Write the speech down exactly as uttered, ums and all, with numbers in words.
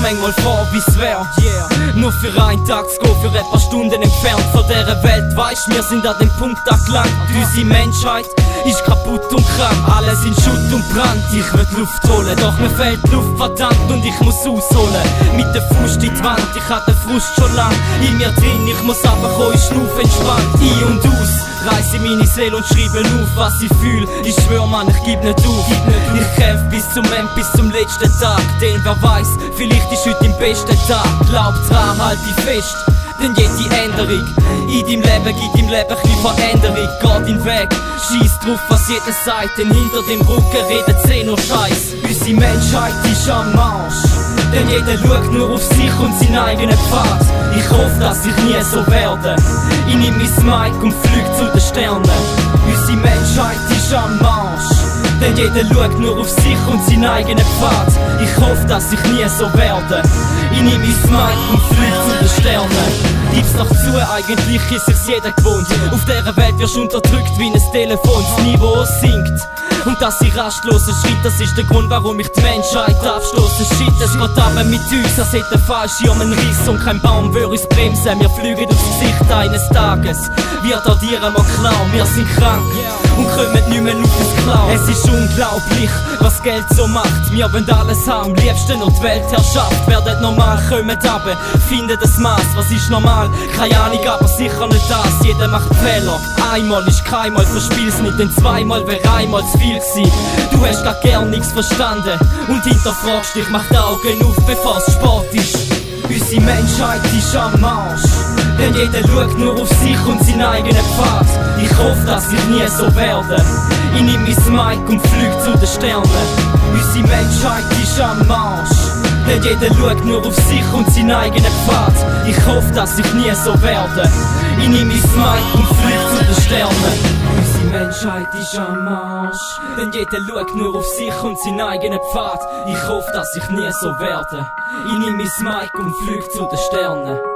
manchmal vor, wie's wär. Yeah. Nur für einen Tag zu gehen, für ein paar Stunden entfernt von dieser Welt. Weisst, wir sind an dem Punkt angelangt. Unsere Menschheit ist kaputt und krank. Alles in Schutt und Brand. Ich will Luft holen, doch mir fehlt die Luft verdammt und ich muss ausholen. Mit der Fuß in die Wand, ich hab den Frust schon lang in mir drin. Ich muss runterkommen, ich schnuff entspannt. Ein und aus, reisse meine Seele und schreibe auf, was ich fühl. Ich schwör, Mann, ich gib nicht auf. Ich kämpf bis zum Ende, bis zum letzten Tag. Denn wer weiß, vielleicht ist heute dein bester Tag. Glaub dran, halt dich fest, denn jede Änderung in deinem Leben gibt deinem Leben ein Veränderung. Geh deinen Weg, scheiss drauf, was jeder sagt, denn hinter dem Rücken redet sie nur Scheiß. Unsere Menschheit ist am Marsch, denn jeder schaut nur auf sich und seinen eigenen Pfad. Ich hoffe, dass ich nie so werde. Ich nehm mein Mic und flieg zu den Sternen. Unsere Menschheit ist am Marsch, denn jeder schaut nur auf sich und seinen eigenen Pfad. Ich hoffe, dass ich nie so werde. Ich nehm mein Mic und flieg zu den Sternen. Gib's doch zu, eigentlich ist sich's jeder gewohnt. Auf dieser Welt wirst du unterdrückt wie ein Telefon. Das Niveau sinkt und das sind rastlose Schritt. Das ist der Grund, warum ich die Menschheit abstoße. Shit, es geht aber mit uns, als hätte Fallschirm einen Riss und kein Baum würde uns bremsen. Wir fliegen aufs Gesicht eines Tages. Wir datieren mal klar, wir sind krank und kommen nicht mehr auf ins Klau. Es ist unglaublich, was Geld so macht. Wir wollen alles haben, am liebsten noch die Weltherrschaft. Werden normal, kommen runter, finden das Maß. Was ist normal? Keine Ahnung, aber sicher nicht das. Jeder macht Fehler. Einmal ist keinmal, verspiel's nicht, denn zweimal wäre einmal zu viel gewesen. Du hast gar gern nichts verstanden und hinterfragst dich, mach die Augen auf, bevor es Sport ist. Unsere Menschheit ist am Marsch, denn jeder schaut nur auf sich und seinen eigenen Pfad. Ich hoffe, dass ich nie so werde. Ich nehm mein Mic und flieg zu den Sternen. Unsere Menschheit ist am Marsch, denn jeder schaut nur auf sich und seinen eigenen Pfad. Ich hoffe, dass ich nie so werde. Ich nehm mein Mic und flieg zu den Sternen. Unsere Menschheit ist am Arsch, denn jeder schaut nur auf sich und seinen eigenen Pfad. Ich hoffe, dass ich nie so werde. Ich nehm mein Mic und flieg zu den Sternen.